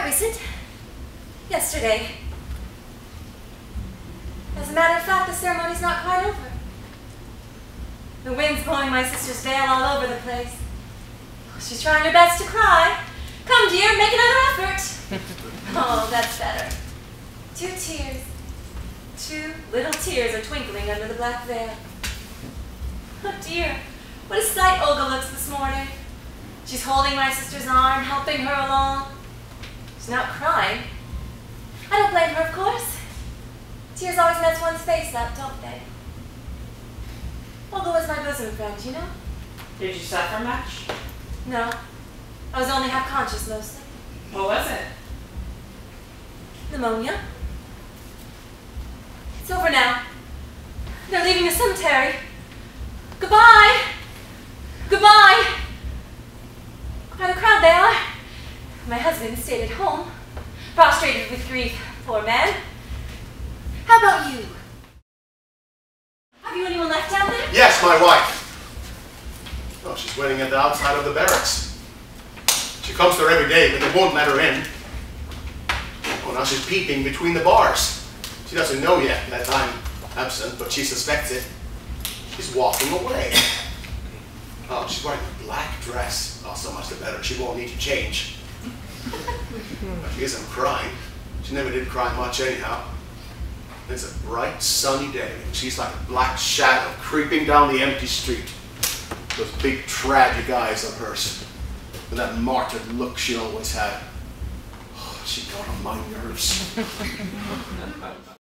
quite recent. Yesterday. As a matter of fact, the ceremony's not quite over. The wind's blowing my sister's veil all over the place. She's trying her best to cry. Come, dear, make another effort. Oh, that's better. 2 tears. 2 little tears are twinkling under the black veil. Oh, dear. What a sight Olga looks this morning. She's holding my sister's arm, helping her along. She's not crying. I don't blame her, of course. Tears always mess one's face up, don't they? Olga was my bosom friend, you know? Did you suffer much? No. I was only half conscious mostly. What was it? Pneumonia. It's over now. They're leaving the cemetery. Goodbye! Goodbye! Quite a crowd they are. My husband stayed at home, prostrated with grief, poor man. How about you? Have you anyone left down there? Yes, my wife. Oh, she's waiting at the outside of the barracks. She comes there every day, but they won't let her in. Oh, now she's peeping between the bars. She doesn't know yet that I'm absent, but she suspects it. She's walking away. Oh, she's wearing a black dress. Oh, so much the better. She won't need to change. But she isn't crying. She never did cry much anyhow. It's a bright, sunny day, and she's like a black shadow creeping down the empty street. Those big, tragic eyes of hers, with that martyred look she always had. Oh, she got on my nerves.